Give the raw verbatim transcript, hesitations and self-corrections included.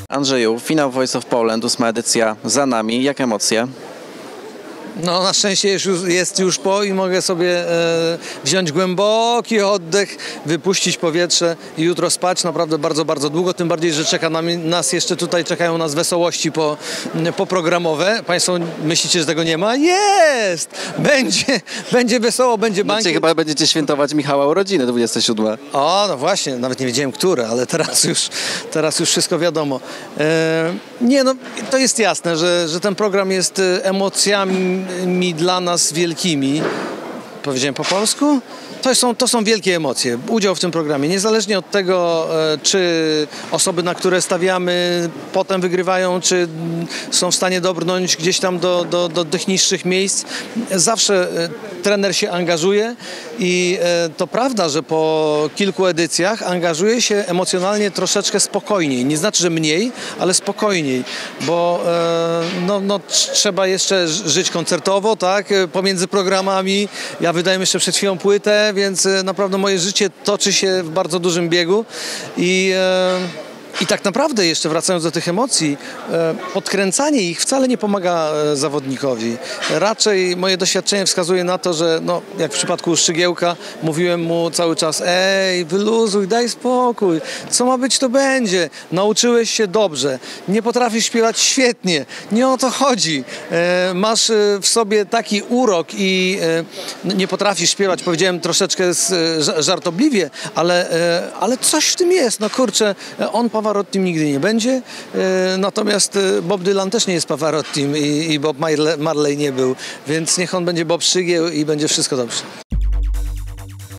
Andrzeju, finał Voice of Poland, ósma edycja za nami. Jak emocje? No na szczęście już, jest już po i mogę sobie e, wziąć głęboki oddech, wypuścić powietrze i jutro spać naprawdę bardzo, bardzo długo, tym bardziej, że czeka nam, nas jeszcze tutaj, czekają nas wesołości po, poprogramowe. Państwo myślicie, że tego nie ma? Jest! Będzie, będzie wesoło, będzie bankiet. Znaczy, chyba będziecie świętować Michała urodziny dwudzieste siódme. O, no właśnie, nawet nie wiedziałem, które, ale teraz już, teraz już wszystko wiadomo. E, nie, no to jest jasne, że, że ten program jest emocjami mi dla nas wielkimi. Powiedziałem po polsku? To są, to są wielkie emocje. Udział w tym programie. Niezależnie od tego, czy osoby, na które stawiamy, potem wygrywają, czy są w stanie dobrnąć gdzieś tam do, do, do tych niższych miejsc. Zawsze trener się angażuje i to prawda, że po kilku edycjach angażuje się emocjonalnie troszeczkę spokojniej. Nie znaczy, że mniej, ale spokojniej, bo no, no, trzeba jeszcze żyć koncertowo, tak? Pomiędzy programami. Ja wydałem jeszcze przed chwilą płytę, więc naprawdę moje życie toczy się w bardzo dużym biegu i, i tak naprawdę jeszcze wracając do tych emocji, podkręcanie ich wcale nie pomaga zawodnikowi. Raczej moje doświadczenie wskazuje na to, że no, jak w przypadku Szczygiełka mówiłem mu cały czas: ej, wyluzuj, daj spokój, co ma być to będzie, nauczyłeś się dobrze, nie potrafisz śpiewać świetnie, nie o to chodzi, masz w sobie taki urok i nie potrafisz śpiewać, powiedziałem troszeczkę żartobliwie, ale, ale coś w tym jest, no kurczę, on Pavarottim nigdy nie będzie, natomiast Bob Dylan też nie jest Pavarottim i, i Bob Marley nie był, więc niech on będzie Bob Szczygieł i będzie wszystko dobrze.